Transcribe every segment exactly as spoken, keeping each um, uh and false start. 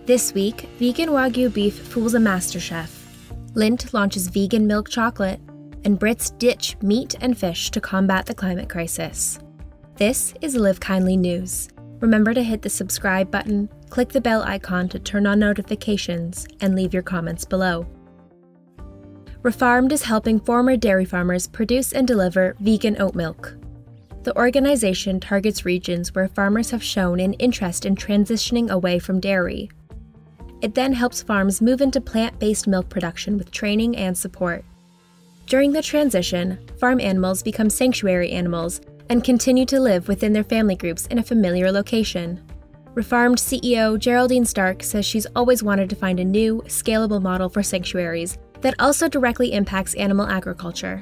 This week, vegan Wagyu beef fools a MasterChef. Lindt launches vegan milk chocolate, and Brits ditch meat and fish to combat the climate crisis. This is Live Kindly News. Remember to hit the subscribe button, click the bell icon to turn on notifications, and leave your comments below. Refarmed is helping former dairy farmers produce and deliver vegan oat milk. The organization targets regions where farmers have shown an interest in transitioning away from dairy. It then helps farms move into plant-based milk production with training and support. During the transition, farm animals become sanctuary animals and continue to live within their family groups in a familiar location. Refarmed C E O Geraldine Stark says she's always wanted to find a new, scalable model for sanctuaries that also directly impacts animal agriculture.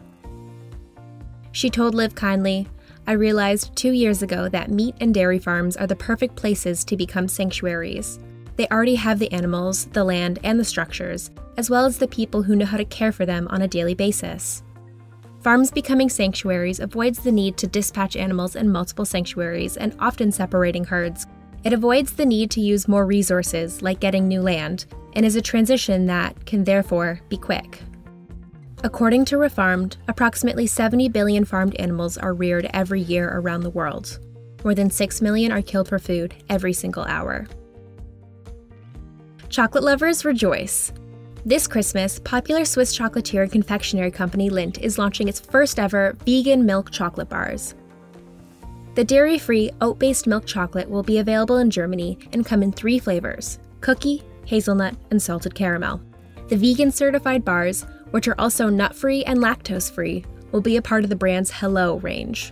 She told Live Kindly, "I realized two years ago that meat and dairy farms are the perfect places to become sanctuaries. They already have the animals, the land, and the structures, as well as the people who know how to care for them on a daily basis." Farms becoming sanctuaries avoids the need to dispatch animals in multiple sanctuaries and often separating herds. It avoids the need to use more resources, like getting new land, and is a transition that can therefore be quick. According to Refarmed, approximately seventy billion farmed animals are reared every year around the world. More than six million are killed for food every single hour. Chocolate lovers rejoice. This Christmas, popular Swiss chocolatier and confectionery company Lindt is launching its first ever vegan milk chocolate bars. The dairy-free, oat-based milk chocolate will be available in Germany and come in three flavors: cookie, hazelnut, and salted caramel. The vegan-certified bars, which are also nut-free and lactose-free, will be a part of the brand's Hello range.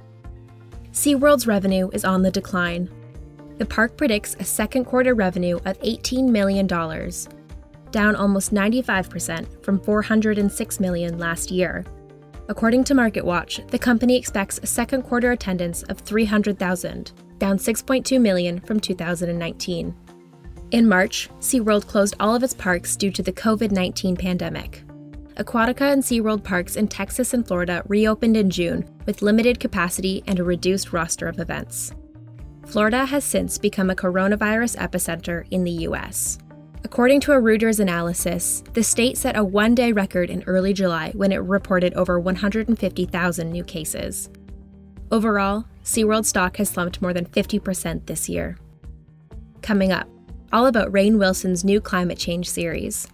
SeaWorld's revenue is on the decline. The park predicts a second quarter revenue of eighteen million dollars, down almost ninety-five percent from four hundred six million dollars last year. According to MarketWatch, the company expects a second quarter attendance of three hundred thousand, down six point two million from two thousand nineteen. In March, SeaWorld closed all of its parks due to the COVID nineteen pandemic. Aquatica and SeaWorld parks in Texas and Florida reopened in June with limited capacity and a reduced roster of events. Florida has since become a coronavirus epicenter in the U S. According to a Reuters analysis, the state set a one-day record in early July when it reported over one hundred fifty thousand new cases. Overall, SeaWorld stock has slumped more than fifty percent this year. Coming up, all about Rainn Wilson's new climate change series.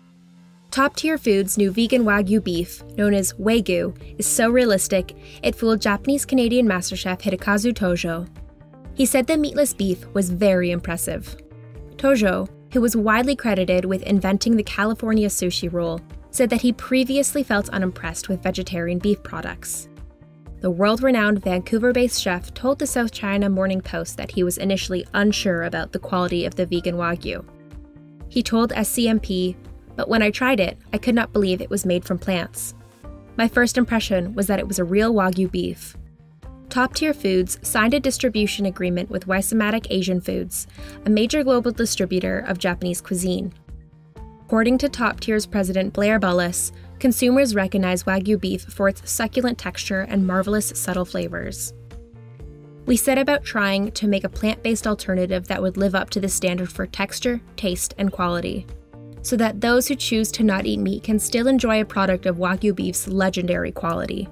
Top Tier Foods' new vegan Wagyu beef, known as Wagyu, is so realistic, it fooled Japanese-Canadian MasterChef Hidekazu Tojo. He said the meatless beef was very impressive. Tojo, who was widely credited with inventing the California sushi roll, said that he previously felt unimpressed with vegetarian beef products. The world-renowned Vancouver-based chef told the South China Morning Post that he was initially unsure about the quality of the vegan Wagyu. He told S C M P, "But when I tried it, I could not believe it was made from plants. My first impression was that it was a real Wagyu beef." Top Tier Foods signed a distribution agreement with Wisematic Asian Foods, a major global distributor of Japanese cuisine. According to Top Tier's president Blair Bullis, consumers recognize Wagyu beef for its succulent texture and marvelous subtle flavors. "We set about trying to make a plant-based alternative that would live up to the standard for texture, taste, and quality, so that those who choose to not eat meat can still enjoy a product of Wagyu beef's legendary quality."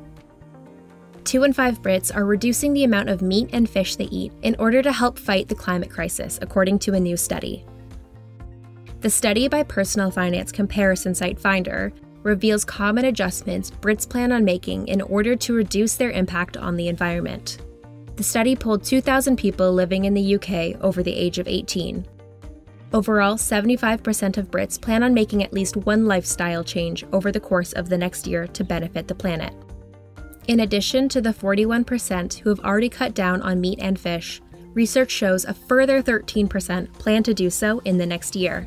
Two in five Brits are reducing the amount of meat and fish they eat in order to help fight the climate crisis, according to a new study. The study by personal finance comparison site Finder reveals common adjustments Brits plan on making in order to reduce their impact on the environment. The study polled two thousand people living in the U K over the age of eighteen. Overall, seventy-five percent of Brits plan on making at least one lifestyle change over the course of the next year to benefit the planet. In addition to the forty-one percent who have already cut down on meat and fish, research shows a further thirteen percent plan to do so in the next year.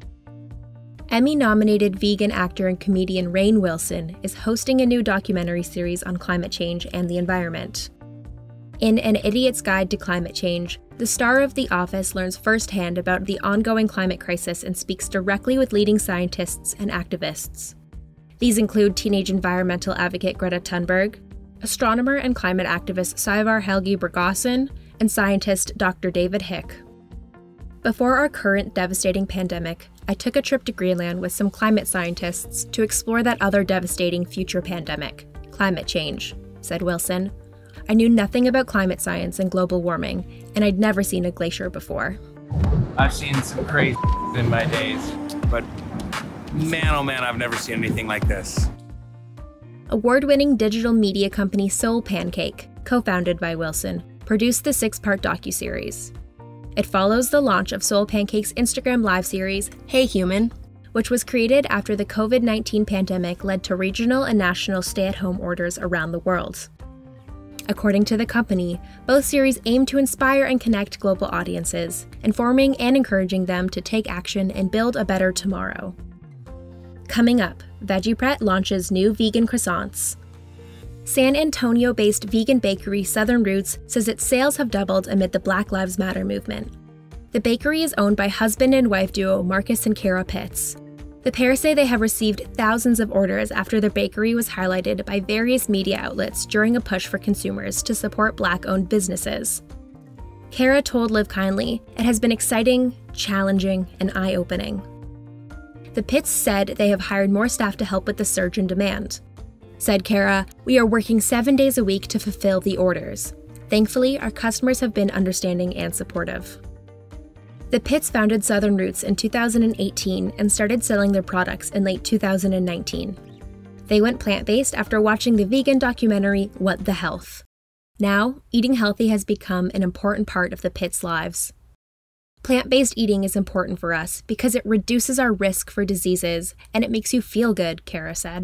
Emmy-nominated vegan actor and comedian Rainn Wilson is hosting a new documentary series on climate change and the environment. In An Idiot's Guide to Climate Change, the star of The Office learns firsthand about the ongoing climate crisis and speaks directly with leading scientists and activists. These include teenage environmental advocate Greta Thunberg, astronomer and climate activist Savar Helgi Bragason, and scientist Doctor David Hick. Before our current devastating pandemic, I took a trip to Greenland with some climate scientists to explore that other devastating future pandemic, climate change, said Wilson. I knew nothing about climate science and global warming, and I'd never seen a glacier before. I've seen some crazy in my days, but man, oh man, I've never seen anything like this. Award-winning digital media company Soul Pancake, co-founded by Wilson, produced the six-part docuseries. It follows the launch of Soul Pancake's Instagram live series, Hey Human, which was created after the COVID nineteen pandemic led to regional and national stay-at-home orders around the world. According to the company, both series aim to inspire and connect global audiences, informing and encouraging them to take action and build a better tomorrow. Coming up, Veggie Pret launches new vegan croissants. San Antonio-based vegan bakery Southern Roots says its sales have doubled amid the Black Lives Matter movement. The bakery is owned by husband and wife duo Marcus and Kara Pitts. The pair say they have received thousands of orders after their bakery was highlighted by various media outlets during a push for consumers to support Black-owned businesses. Kara told Live Kindly, "It has been exciting, challenging, and eye-opening." The Pitts said they have hired more staff to help with the surge in demand. Said Kara, "We are working seven days a week to fulfill the orders. Thankfully, our customers have been understanding and supportive." The Pitts founded Southern Roots in two thousand eighteen and started selling their products in late two thousand nineteen. They went plant-based after watching the vegan documentary What the Health. Now, eating healthy has become an important part of the Pitts' lives. Plant-based eating is important for us because it reduces our risk for diseases and it makes you feel good, Kara said.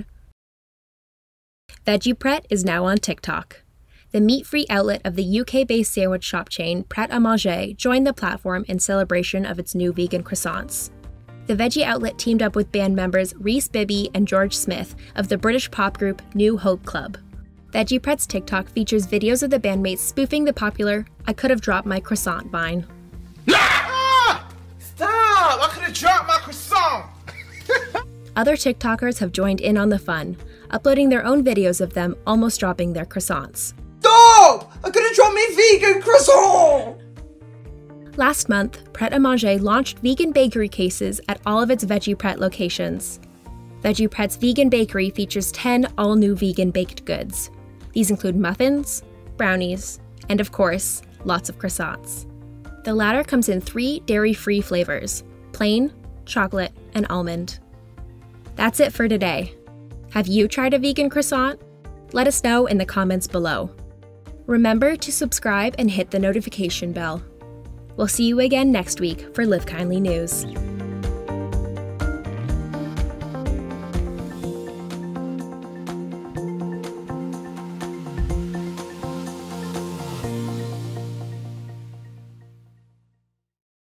Veggie Pret is now on TikTok. The meat-free outlet of the U K-based sandwich shop chain Pret a Manger joined the platform in celebration of its new vegan croissants. The veggie outlet teamed up with band members Reese Bibby and George Smith of the British pop group New Hope Club. Veggie Pret's TikTok features videos of the bandmates spoofing the popular "I could have dropped my croissant" vine. Ah! Stop! I could have dropped my croissant! Other TikTokers have joined in on the fun, uploading their own videos of them almost dropping their croissants. Stop! I could have dropped my vegan croissant! Last month, Pret a Manger launched vegan bakery cases at all of its Veggie Pret locations. Veggie Pret's vegan bakery features ten all-new vegan baked goods. These include muffins, brownies, and of course, lots of croissants. The latter comes in three dairy-free flavors: plain, chocolate, and almond. That's it for today. Have you tried a vegan croissant? Let us know in the comments below. Remember to subscribe and hit the notification bell. We'll see you again next week for Live Kindly News.